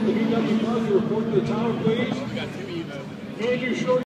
the VW Buzz to report to the tower, please. Andrew Short.